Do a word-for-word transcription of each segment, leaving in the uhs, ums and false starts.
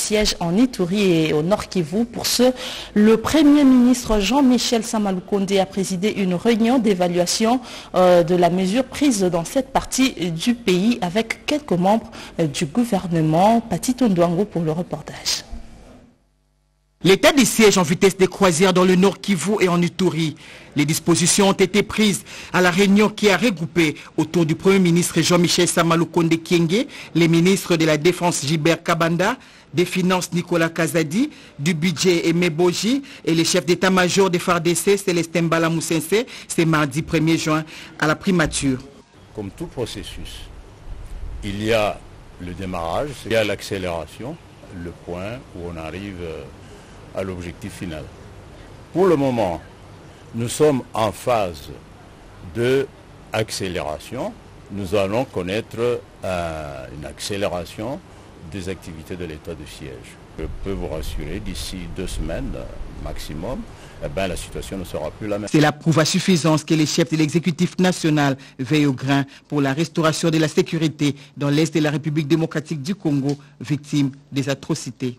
siège en Ituri et au Nord Kivu. Pour ce, le Premier ministre Jean-Michel Sama Lukonde a présidé une réunion d'évaluation euh, de la mesure prise dans cette partie du pays avec quelques membres euh, du gouvernement. Pati Tondouango pour le reportage. L'état des sièges en vitesse de croisière dans le Nord Kivu et en Ituri. Les dispositions ont été prises à la réunion qui a regroupé autour du Premier ministre Jean-Michel Sama Lukonde Kyenge, les ministres de la Défense Gilbert Kabanda, des Finances Nicolas Kazadi, du Budget Aimé Boji et les chefs d'état-major des F A R D C Célestin Mbala Moussense, c'est mardi premier juin à la primature. Comme tout processus, il y a le démarrage, il y a l'accélération, le point où on arrive à l'objectif final. Pour le moment, nous sommes en phase de accélération. Nous allons connaître euh, une accélération des activités de l'état de siège. Je peux vous rassurer, d'ici deux semaines maximum, eh ben, la situation ne sera plus la même. C'est la preuve à suffisance que les chefs de l'exécutif national veillent au grain pour la restauration de la sécurité dans l'Est de la République démocratique du Congo, victime des atrocités.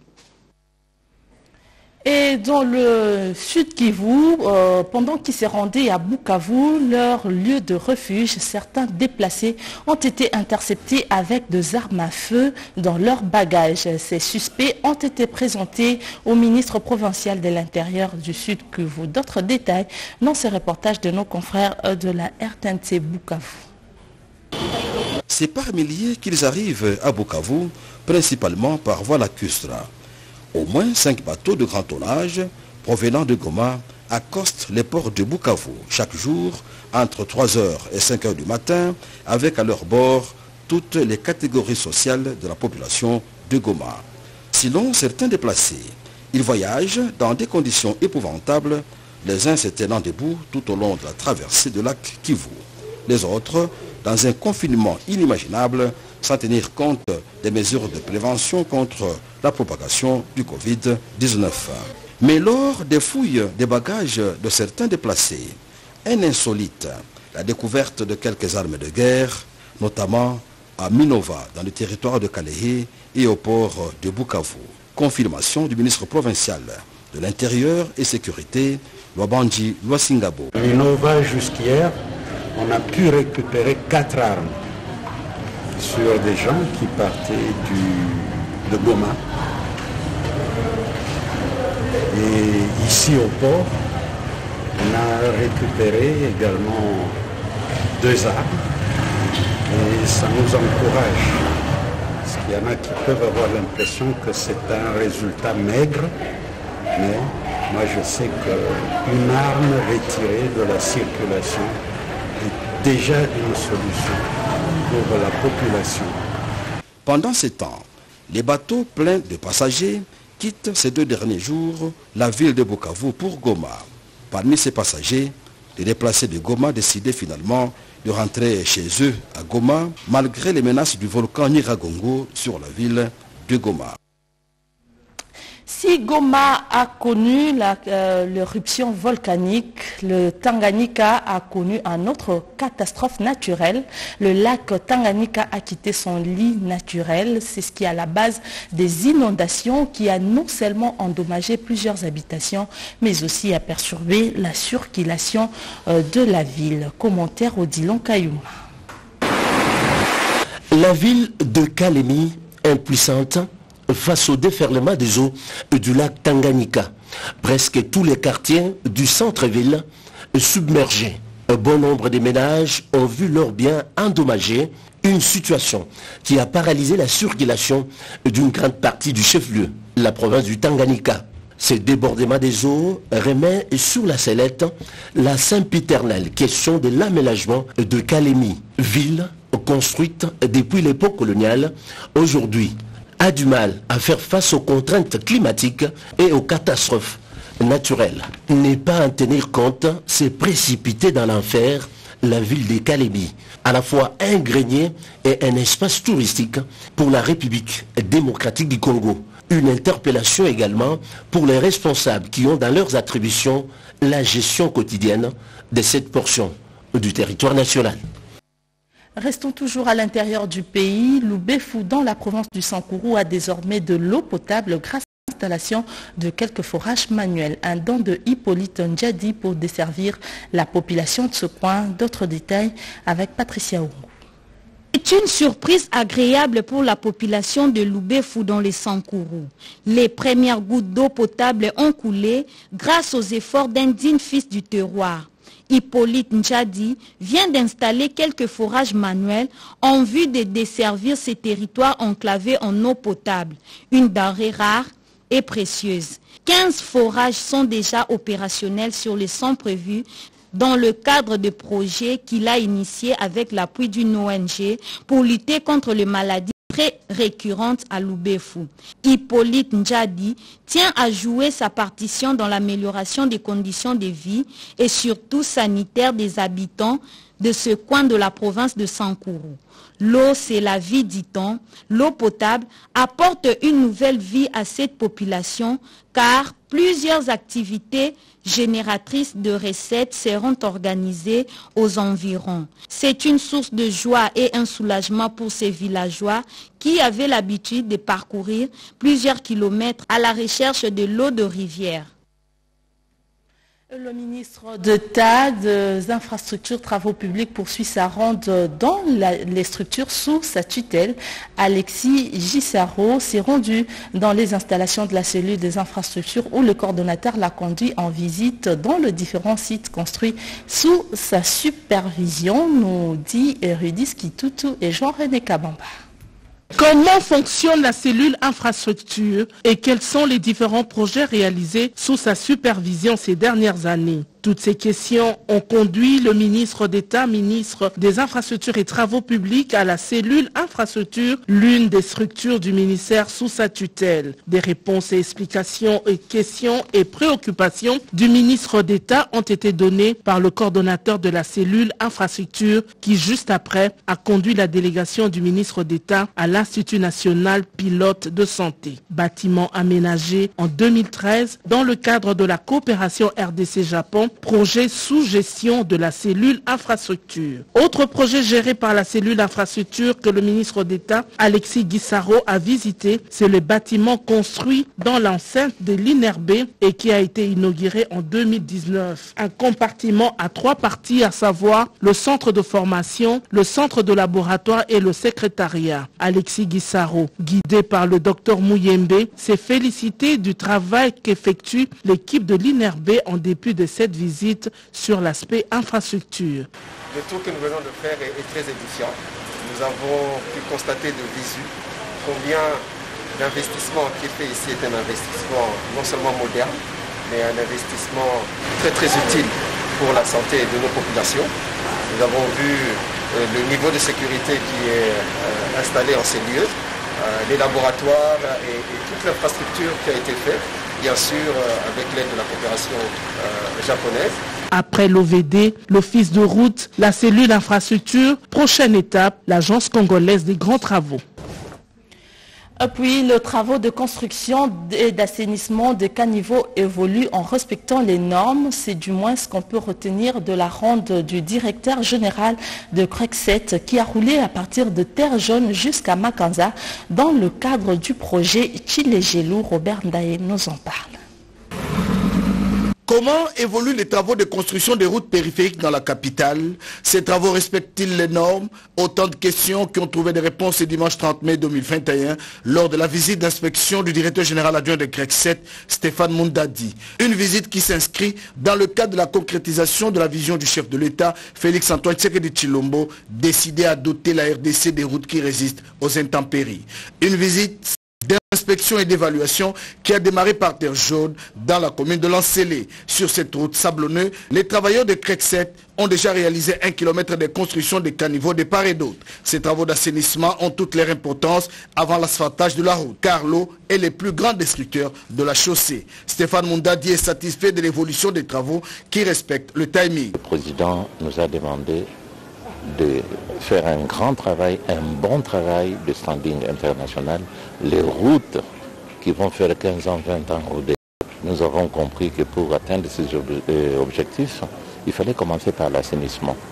Et dans le sud Kivu, euh, pendant qu'ils se rendaient à Bukavu, leur lieu de refuge, certains déplacés ont été interceptés avec des armes à feu dans leurs bagages. Ces suspects ont été présentés au ministre provincial de l'Intérieur du sud Kivu. D'autres détails dans ce reportage de nos confrères de la R T N C Bukavu. C'est par milliers qu'ils arrivent à Bukavu, principalement par voie lacustre. Au moins cinq bateaux de grand tonnage provenant de Goma accostent les ports de Bukavu chaque jour entre trois heures et cinq heures du matin avec à leur bord toutes les catégories sociales de la population de Goma. Sinon, certains déplacés, ils voyagent dans des conditions épouvantables, les uns se tenant debout tout au long de la traversée de lac Kivu. Les autres, dans un confinement inimaginable, sans tenir compte des mesures de prévention contre la propagation du Covid dix-neuf. Mais lors des fouilles des bagages de certains déplacés, un insolite, la découverte de quelques armes de guerre, notamment à Minova, dans le territoire de Kalehe et au port de Bukavu. Confirmation du ministre provincial de l'Intérieur et Sécurité, Lwabandji Lwasingabo. Minova, jusqu'hier, on a pu récupérer quatre armes sur des gens qui partaient du, de Goma. Et ici au port, on a récupéré également deux armes et ça nous encourage. Parce qu'il y en a qui peuvent avoir l'impression que c'est un résultat maigre, mais moi je sais qu'une arme retirée de la circulation est déjà une solution pour la population. Pendant ce temps, les bateaux pleins de passagers quittent ces deux derniers jours la ville de Bukavu pour Goma. Parmi ces passagers, les déplacés de Goma décidaient finalement de rentrer chez eux à Goma malgré les menaces du volcan Nyiragongo sur la ville de Goma. Si Goma a connu l'éruption euh, volcanique, le Tanganyika a connu une autre catastrophe naturelle. Le lac Tanganyika a quitté son lit naturel. C'est ce qui est à la base des inondations qui a non seulement endommagé plusieurs habitations, mais aussi a perturbé la circulation euh, de la ville. Commentaire Odilon Kayuma. La ville de Kalemi, impuissante, face au déferlement des eaux du lac Tanganyika. Presque tous les quartiers du centre-ville submergés. Un bon nombre de ménages ont vu leurs biens endommagés, une situation qui a paralysé la circulation d'une grande partie du chef-lieu, la province du Tanganyika. Ce débordement des eaux remet sur la sellette la sempiternelle question de l'aménagement de Kalemi, ville construite depuis l'époque coloniale, aujourd'hui a du mal à faire face aux contraintes climatiques et aux catastrophes naturelles. Ne pas en tenir compte, c'est précipiter dans l'enfer la ville de Kalemi, à la fois un grenier et un espace touristique pour la République démocratique du Congo. Une interpellation également pour les responsables qui ont dans leurs attributions la gestion quotidienne de cette portion du territoire national. Restons toujours à l'intérieur du pays. Loubefou, dans la province du Sankourou, a désormais de l'eau potable grâce à l'installation de quelques forages manuels. Un don de Hippolyte Ndjadi pour desservir la population de ce coin. D'autres détails avec Patricia Oungu. C'est une surprise agréable pour la population de Loubefou dans les Sankourou. Les premières gouttes d'eau potable ont coulé grâce aux efforts d'un digne fils du terroir. Hippolyte Ndjadi vient d'installer quelques forages manuels en vue de desservir ces territoires enclavés en eau potable, une denrée rare et précieuse. quinze forages sont déjà opérationnels sur les cent prévus dans le cadre de projets qu'il a initiés avec l'appui d'une O N G pour lutter contre les maladies très récurrentes à Loubefou. Hippolyte Ndjadi tient à jouer sa partition dans l'amélioration des conditions de vie et surtout sanitaires des habitants de ce coin de la province de Sankourou. L'eau, c'est la vie, dit-on. L'eau potable apporte une nouvelle vie à cette population car plusieurs activités génératrices de recettes seront organisées aux environs. C'est une source de joie et un soulagement pour ces villageois qui avaient l'habitude de parcourir plusieurs kilomètres à la recherche de l'eau de rivière. Le ministre d'État des infrastructures travaux publics poursuit sa ronde dans la, les structures sous sa tutelle. Alexis Gissaro s'est rendu dans les installations de la cellule des infrastructures où le coordonnateur l'a conduit en visite dans les différents sites construits sous sa supervision, nous dit Rudis Kitutu et Jean-René Kabamba. Comment fonctionne la cellule infrastructure et quels sont les différents projets réalisés sous sa supervision ces dernières années? Toutes ces questions ont conduit le ministre d'État, ministre des Infrastructures et Travaux Publics à la cellule infrastructure, l'une des structures du ministère sous sa tutelle. Des réponses et explications et questions et préoccupations du ministre d'État ont été données par le coordonnateur de la cellule infrastructure qui, juste après, a conduit la délégation du ministre d'État à l'Institut national pilote de santé. Bâtiment aménagé en deux mille treize dans le cadre de la coopération R D C-Japon, projet sous gestion de la cellule infrastructure. Autre projet géré par la cellule infrastructure que le ministre d'État Alexis Gissaro a visité, c'est le bâtiment construit dans l'enceinte de l'I N R B et qui a été inauguré en deux mille dix-neuf. Un compartiment à trois parties, à savoir le centre de formation, le centre de laboratoire et le secrétariat. Alexis Gissaro, guidé par le docteur Mouyembe, s'est félicité du travail qu'effectue l'équipe de l'I N R B en dépit de cette visite sur l'aspect infrastructure. Le tour que nous venons de faire est, est très édifiant. Nous avons pu constater de visu combien l'investissement qui est fait ici est un investissement non seulement moderne, mais un investissement très très utile pour la santé de nos populations. Nous avons vu euh, le niveau de sécurité qui est euh, installé en ces lieux, euh, les laboratoires et, et toute l'infrastructure qui a été faite, bien sûr euh, avec l'aide de la coopération euh, japonaise. Après l'O V D, l'Office de route, la cellule infrastructure, prochaine étape, l'Agence congolaise des grands travaux. Puis, les travaux de construction et d'assainissement des caniveaux évoluent en respectant les normes. C'est du moins ce qu'on peut retenir de la ronde du directeur général de Crexet qui a roulé à partir de Terre Jaune jusqu'à Makanza dans le cadre du projet Chile-Gelou. Robert Ndaye nous en parle. Comment évoluent les travaux de construction des routes périphériques dans la capitale? Ces travaux respectent-ils les normes? Autant de questions qui ont trouvé des réponses ce dimanche trente mai deux mille vingt et un lors de la visite d'inspection du directeur général adjoint de Crexet, Stéphane Mundadi. Une visite qui s'inscrit dans le cadre de la concrétisation de la vision du chef de l'État, Félix Antoine Tshisekedi Tshilombo, décidé à doter la R D C des routes qui résistent aux intempéries. Une visite d'inspection et d'évaluation qui a démarré par Terre Jaune dans la commune de Lancélé. Sur cette route sablonneuse, les travailleurs de Crexet ont déjà réalisé un kilomètre de construction des caniveaux de part et d'autre. Ces travaux d'assainissement ont toute leur importance avant l'asphaltage de la route, car l'eau est le plus grand destructeur de la chaussée. Stéphane Mundadi est satisfait de l'évolution des travaux qui respectent le timing. Le président nous a demandé de faire un grand travail, un bon travail de standing international. Les routes qui vont faire quinze ans, vingt ans au début, nous avons compris que pour atteindre ces objectifs, il fallait commencer par l'assainissement.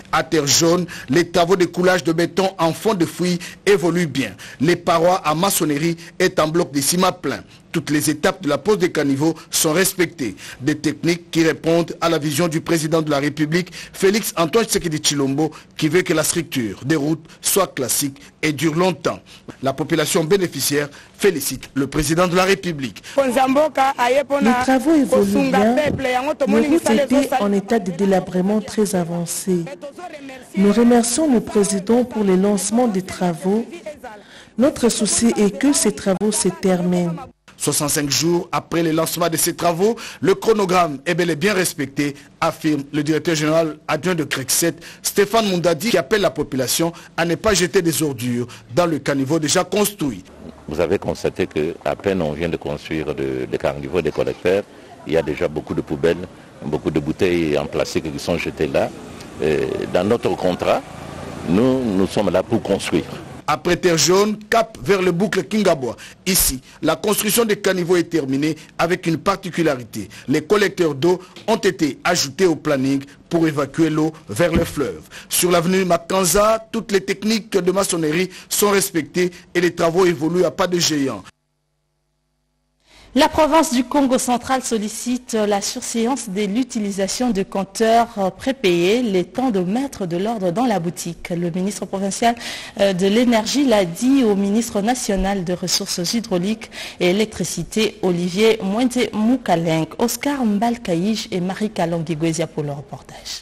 À Terre Jaune, les travaux de coulage de béton en fond de fouille évoluent bien. Les parois en maçonnerie est en bloc de ciment plein. Toutes les étapes de la pose des caniveaux sont respectées. Des techniques qui répondent à la vision du président de la République, Félix Antoine Tshisekedi Tshilombo, qui veut que la structure des routes soit classique et dure longtemps. La population bénéficiaire félicite le président de la République. Les travaux évoluent bien. Les routes étaient en état de délabrement très avancé. Nous remercions le président pour le lancement des travaux. Notre souci est que ces travaux se terminent. soixante-cinq jours après le lancement de ces travaux, le chronogramme est bel et bien respecté, affirme le directeur général adjoint de Crexet, Stéphane Moundadi, qui appelle la population à ne pas jeter des ordures dans le caniveau déjà construit. Vous avez constaté qu'à peine on vient de construire des de caniveaux, des collecteurs, il y a déjà beaucoup de poubelles, beaucoup de bouteilles en plastique qui sont jetées là. Et dans notre contrat, nous, nous sommes là pour construire. Après Terre Jaune, cap vers le boucle Kingaboa. Ici, la construction des caniveaux est terminée avec une particularité. Les collecteurs d'eau ont été ajoutés au planning pour évacuer l'eau vers le fleuve. Sur l'avenue Makanza, toutes les techniques de maçonnerie sont respectées et les travaux évoluent à pas de géant. La province du Congo central sollicite la surséance de l'utilisation de compteurs prépayés, les temps de mettre de l'ordre dans la boutique. Le ministre provincial de l'énergie l'a dit au ministre national de ressources hydrauliques et électricité, Olivier Mwende Moukaleng. Oscar Mbalkaïj et Marie Kalongi-Gwezia pour le reportage.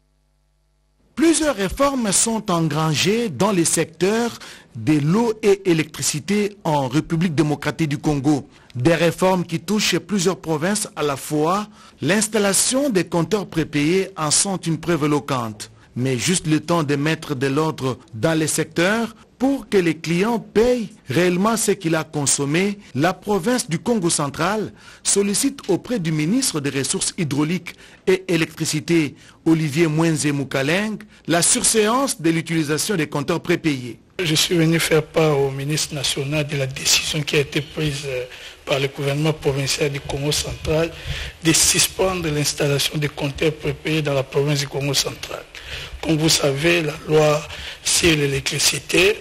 Plusieurs réformes sont engrangées dans les secteurs de l'eau et électricité en République démocratique du Congo. Des réformes qui touchent plusieurs provinces à la fois. L'installation des compteurs prépayés en sont une preuve éloquente. Mais juste le temps de mettre de l'ordre dans les secteurs pour que les clients payent réellement ce qu'il a consommé, la province du Congo central sollicite auprès du ministre des Ressources hydrauliques et électricité, Olivier Mwende Moukaleng, la surséance de l'utilisation des compteurs prépayés. Je suis venu faire part au ministre national de la décision qui a été prise par le gouvernement provincial du Congo central de suspendre l'installation des compteurs prépayés dans la province du Congo central. Comme vous savez, la loi sur l'électricité,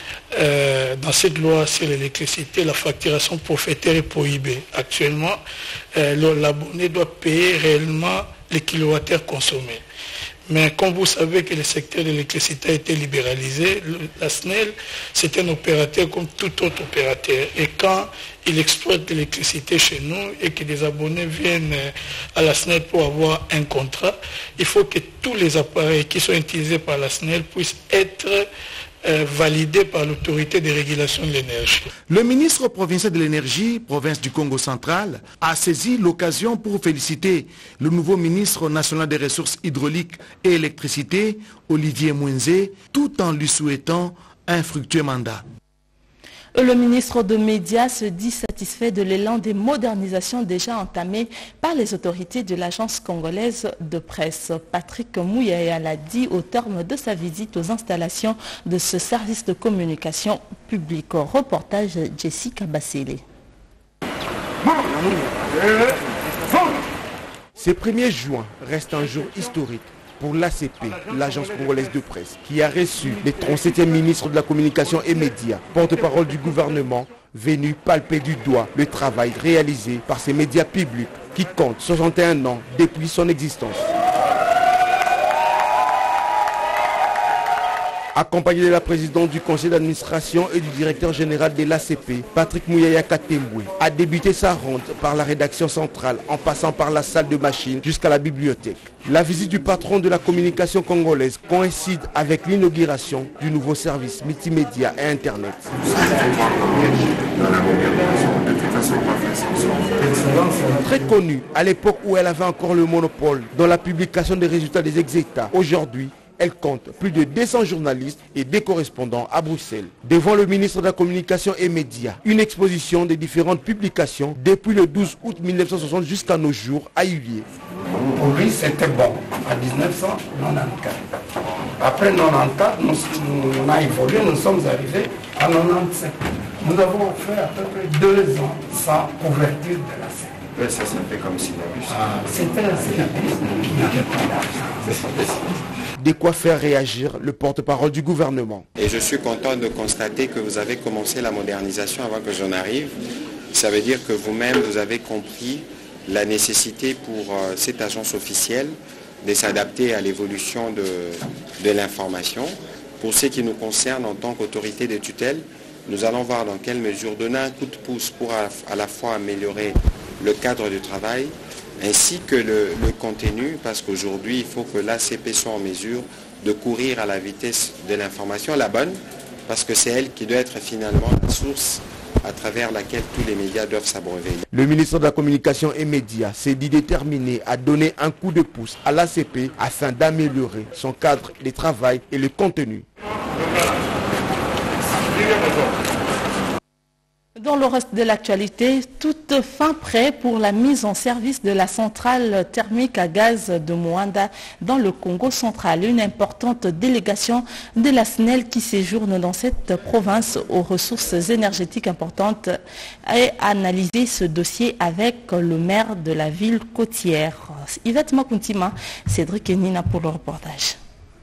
euh, dans cette loi sur l'électricité, la facturation forfaitaire est prohibée. Actuellement, euh, l'abonné doit payer réellement les kilowattheures consommés. Mais comme vous savez que le secteur de l'électricité a été libéralisé, la S N E L, c'est un opérateur comme tout autre opérateur. Et quand il exploite de l'électricité chez nous et que des abonnés viennent à la S N E L pour avoir un contrat, il faut que tous les appareils qui sont utilisés par la S N E L puissent être Euh, validé par l'autorité de régulation de l'énergie. Le ministre provincial de l'énergie, province du Congo central, a saisi l'occasion pour féliciter le nouveau ministre national des ressources hydrauliques et électricité, Olivier Mwende, tout en lui souhaitant un fructueux mandat. Le ministre des Médias se dit satisfait de l'élan des modernisations déjà entamées par les autorités de l'agence congolaise de presse. Patrick Mouyaya l'a dit au terme de sa visite aux installations de ce service de communication publique. Reportage Jessica Bassele. Ce premier juin reste un jour historique pour l'A C P, l'agence congolaise de presse, qui a reçu le trente-septième ministre de la communication et médias, porte-parole du gouvernement, venu palper du doigt le travail réalisé par ces médias publics qui comptent soixante et un ans depuis son existence. Accompagné de la présidente du conseil d'administration et du directeur général de l'A C P, Patrick Mouyaya Katembwe, a débuté sa ronde par la rédaction centrale en passant par la salle de machines jusqu'à la bibliothèque. La visite du patron de la communication congolaise coïncide avec l'inauguration du nouveau service multimédia et Internet. Très connue à l'époque où elle avait encore le monopole dans la publication des résultats des ex-États, aujourd'hui, elle compte plus de deux cents journalistes et des correspondants à Bruxelles. Devant le ministre de la Communication et Médias, une exposition des différentes publications depuis le douze août mille neuf cent soixante jusqu'à nos jours a eu lieu. Pour lui, c'était bon, en mille neuf cent quatre-vingt-quatorze. Après mille neuf cent quatre-vingt-quatorze, nous, on a évolué, nous sommes arrivés à mille neuf cent quatre-vingt-dix-sept. Nous avons fait à peu près deux ans sans couverture de la scène. Ouais, ça, ça fait comme syllabus. Ah, c'est un syllabus. De quoi faire réagir le porte-parole du gouvernement. Et je suis content de constater que vous avez commencé la modernisation avant que j'en arrive. Ça veut dire que vous-même, vous avez compris la nécessité pour euh, cette agence officielle de s'adapter à l'évolution de, de l'information. Pour ce qui nous concerne en tant qu'autorité de tutelle, nous allons voir dans quelle mesure donner un coup de pouce pour à, à la fois améliorer le cadre de travail ainsi que le, le contenu, parce qu'aujourd'hui, il faut que l'A C P soit en mesure de courir à la vitesse de l'information, la bonne, parce que c'est elle qui doit être finalement la source à travers laquelle tous les médias doivent s'abreuver. Le ministre de la Communication et Médias s'est dit déterminé à donner un coup de pouce à l'A C P afin d'améliorer son cadre de travail et le contenu. Dans le reste de l'actualité, toute fin prêt pour la mise en service de la centrale thermique à gaz de Moanda dans le Congo central. Une importante délégation de la S N E L qui séjourne dans cette province aux ressources énergétiques importantes a analysé ce dossier avec le maire de la ville côtière. Yvette Makuntima, Cédric Enina pour le reportage.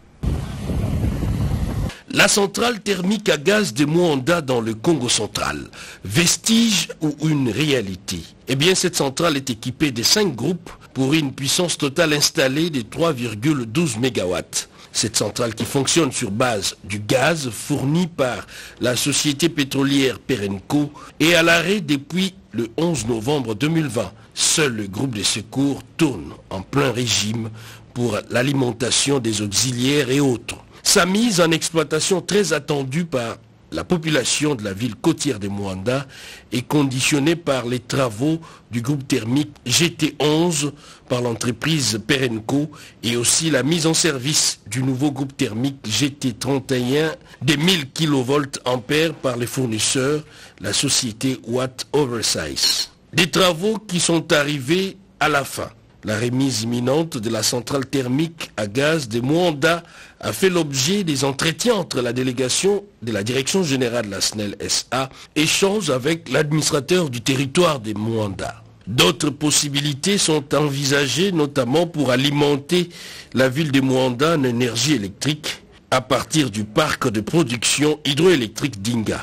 La centrale thermique à gaz de Moanda dans le Congo central, vestige ou une réalité? Eh bien, cette centrale est équipée de cinq groupes pour une puissance totale installée de trois virgule douze mégawatts. Cette centrale qui fonctionne sur base du gaz fourni par la société pétrolière Perenco est à l'arrêt depuis le onze novembre deux mille vingt. Seul le groupe de secours tourne en plein régime pour l'alimentation des auxiliaires et autres. Sa mise en exploitation très attendue par la population de la ville côtière de Moanda est conditionnée par les travaux du groupe thermique G T onze par l'entreprise Perenco et aussi la mise en service du nouveau groupe thermique G T trente et un de mille kilovoltampères par les fournisseurs, la société Watt Oversize. Des travaux qui sont arrivés à la fin. La remise imminente de la centrale thermique à gaz de Moanda a fait l'objet des entretiens entre la délégation de la Direction générale de la S N E L S A et échange avec l'administrateur du territoire de Moanda. D'autres possibilités sont envisagées, notamment pour alimenter la ville de Moanda en énergie électrique à partir du parc de production hydroélectrique d'Inga.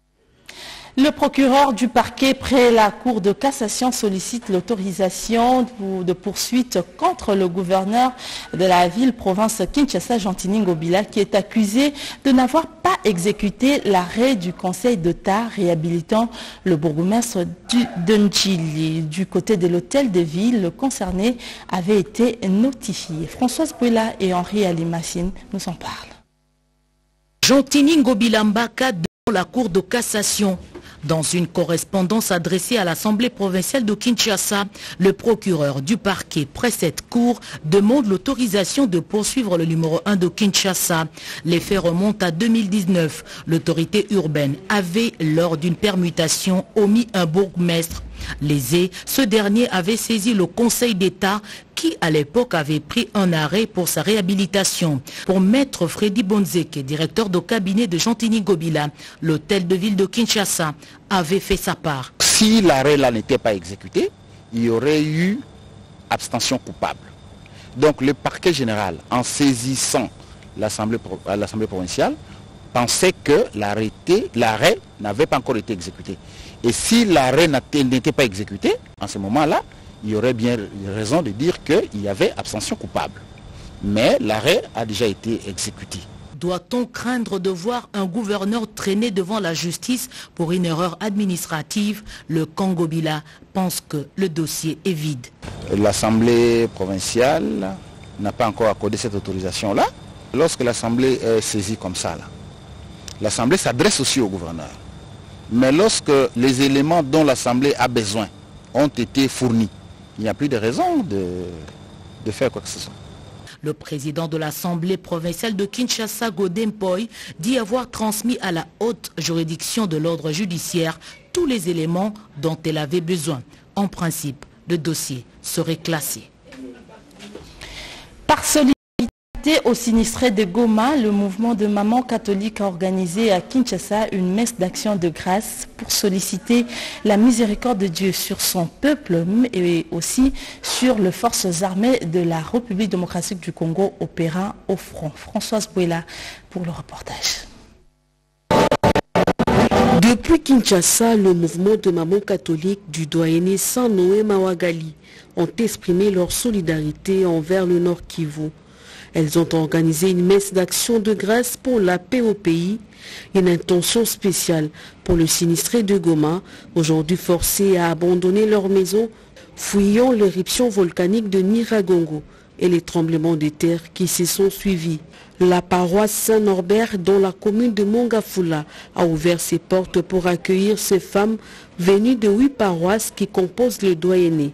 Le procureur du parquet près la Cour de cassation sollicite l'autorisation de poursuite contre le gouverneur de la ville-province Kinshasa, Jean-Tini Ngobila, qui est accusé de n'avoir pas exécuté l'arrêt du Conseil d'État réhabilitant le bourgmestre de Ndjili. Du côté de l'hôtel de ville, le concerné avait été notifié. Françoise Bouela et Henri Alimassine nous en parlent. Jean-Tini Ngobila Mbaka devant la Cour de cassation. Dans une correspondance adressée à l'Assemblée provinciale de Kinshasa, le procureur du parquet près cette cour demande l'autorisation de poursuivre le numéro un de Kinshasa. Les faits remontent à deux mille dix-neuf. L'autorité urbaine avait, lors d'une permutation, omis un bourgmestre. Lésé, ce dernier avait saisi le Conseil d'État qui, à l'époque, avait pris un arrêt pour sa réhabilitation. Pour maître Freddy Bonzeke, directeur de cabinet de Jean-Tini Ngobila, l'hôtel de ville de Kinshasa avait fait sa part. Si l'arrêt là n'était pas exécuté, il y aurait eu abstention coupable. Donc le parquet général, en saisissant l'Assemblée provinciale, pensait que l'arrêt n'avait pas encore été exécuté. Et si l'arrêt n'était pas exécuté, en ce moment-là, il y aurait bien raison de dire qu'il y avait abstention coupable. Mais l'arrêt a déjà été exécuté. Doit-on craindre de voir un gouverneur traîner devant la justice pour une erreur administrative? Le Ngobila pense que le dossier est vide. L'Assemblée provinciale n'a pas encore accordé cette autorisation-là. Lorsque l'Assemblée est saisie comme ça, l'Assemblée s'adresse aussi au gouverneur. Mais lorsque les éléments dont l'Assemblée a besoin ont été fournis, il n'y a plus de raison de, de faire quoi que ce soit. Le président de l'Assemblée provinciale de Kinshasa, Godin Poy, dit avoir transmis à la haute juridiction de l'ordre judiciaire tous les éléments dont elle avait besoin. En principe, le dossier serait classé. Par solidarité Invité au sinistré de Goma, le mouvement de Maman catholique a organisé à Kinshasa une messe d'action de grâce pour solliciter la miséricorde de Dieu sur son peuple et aussi sur les forces armées de la République démocratique du Congo opérant au front. Françoise Bouela pour le reportage. Depuis Kinshasa, le mouvement de Maman catholique du doyenné Saint Noé Mawagali ont exprimé leur solidarité envers le Nord Kivu. Elles ont organisé une messe d'action de grâce pour la paix au pays, une intention spéciale pour le sinistré de Goma, aujourd'hui forcé à abandonner leur maison, fuyant l'éruption volcanique de Nyiragongo et les tremblements de terre qui se sont suivis. La paroisse Saint-Norbert, dans la commune de Mongafula, a ouvert ses portes pour accueillir ces femmes venues de huit paroisses qui composent le doyenné.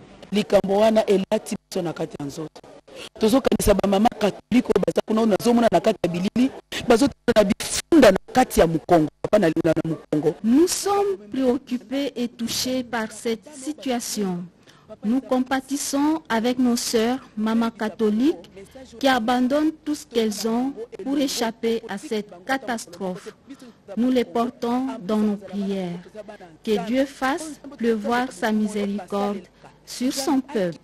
Nous sommes préoccupés et touchés par cette situation. Nous compatissons avec nos sœurs, mamans catholiques, qui abandonnent tout ce qu'elles ont pour échapper à cette catastrophe. Nous les portons dans nos prières. Que Dieu fasse pleuvoir sa miséricorde sur son peuple.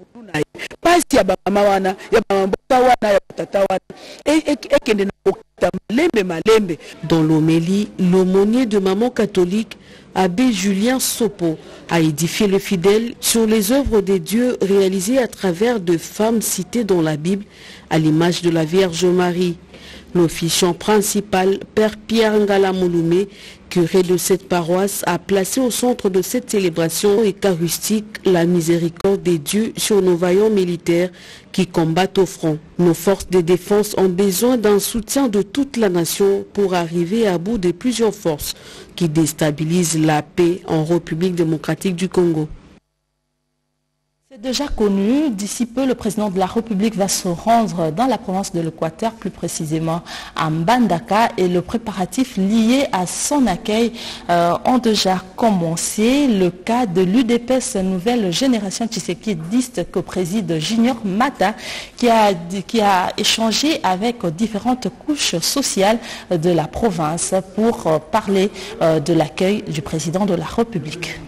Dans l'homélie, l'aumônier de Maman catholique, Abbé Julien Sopo, a édifié le fidèle sur les œuvres de Dieu réalisées à travers de femmes citées dans la Bible, à l'image de la Vierge Marie. L'officiant principal, Père Pierre Ngala Mouloumé, curé de cette paroisse, a placé au centre de cette célébration eucharistique la miséricorde des dieux sur nos vaillants militaires qui combattent au front. Nos forces de défense ont besoin d'un soutien de toute la nation pour arriver à bout de plusieurs forces qui déstabilisent la paix en République démocratique du Congo. C'est déjà connu, d'ici peu le président de la République va se rendre dans la province de l'Équateur, plus précisément à Mbandaka, et le préparatif lié à son accueil euh, ont déjà commencé. Le cas de l'U D P S Nouvelle Génération Tshisekidiste que préside Junior Mata, qui a, qui a échangé avec différentes couches sociales de la province pour euh, parler euh, de l'accueil du président de la République.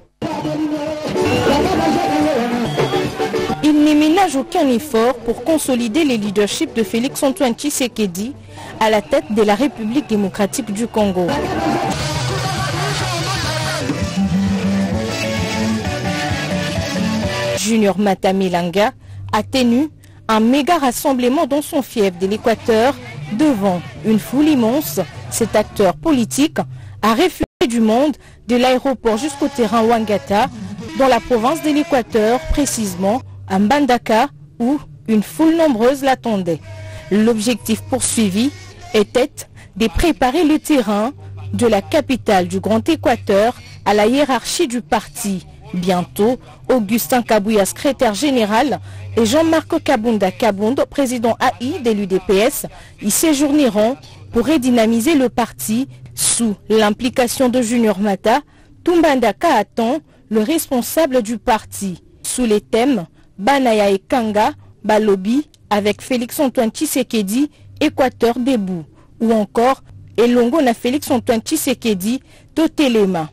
Il ne ménage aucun effort pour consolider le leadership de Félix-Antoine Tshisekedi à la tête de la République démocratique du Congo. Junior Mata Milanga a tenu un méga rassemblement dans son fief de l'Équateur devant une foule immense. Cet acteur politique a refusé du monde de l'aéroport jusqu'au terrain Wangata dans la province de l'Équateur, précisément à Mbandaka, où une foule nombreuse l'attendait. L'objectif poursuivi était de préparer le terrain de la capitale du Grand Équateur à la hiérarchie du parti. Bientôt, Augustin Kabouya, secrétaire général, et Jean-Marc Kabunda Kabound, président A I de l'U D P S, y séjourneront pour redynamiser le parti sous l'implication de Junior Mata. Tumbandaka attend le responsable du parti sous les thèmes Banaya et Kanga, Balobi avec Félix-Antoine Tshisekedi, Équateur debout, ou encore Elongo na Félix-Antoine Tshisekedi, Totelema.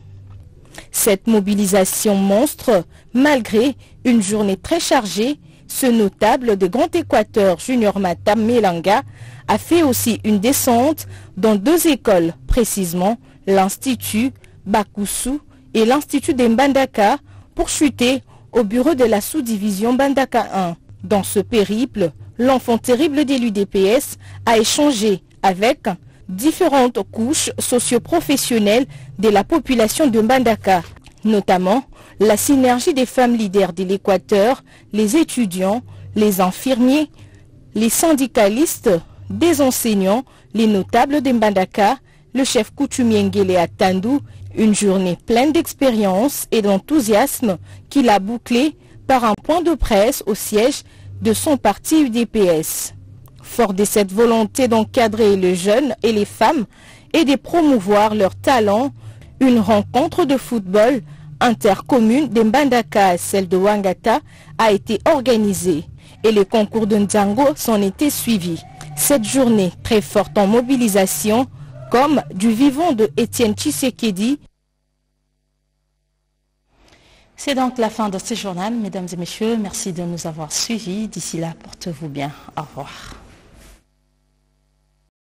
Cette mobilisation monstre, malgré une journée très chargée, ce notable de Grand Équateur, Junior Mata Milanga, a fait aussi une descente dans deux écoles, précisément l'Institut Bakusu et l'Institut de Mbandaka, pour chuter au bureau de la sous-division Mbandaka un. Dans ce périple, l'enfant terrible de l'U D P S a échangé avec différentes couches socio-professionnelles de la population de Mbandaka, notamment la synergie des femmes leaders de l'Équateur, les étudiants, les infirmiers, les syndicalistes, des enseignants, les notables de Mbandaka, le chef coutumier Ngele Atandu. Une journée pleine d'expérience et d'enthousiasme qu'il a bouclé par un point de presse au siège de son parti U D P S. Fort de cette volonté d'encadrer les jeunes et les femmes et de promouvoir leurs talents, une rencontre de football intercommune de Mbandaka à celle de Wangata a été organisée. et les concours de Ndjango s'en étaient suivis. Cette journée très forte en mobilisation, comme du vivant de Étienne Tshisekedi. C'est donc la fin de ce journal, mesdames et messieurs. Merci de nous avoir suivis. D'ici là, portez-vous bien. Au revoir.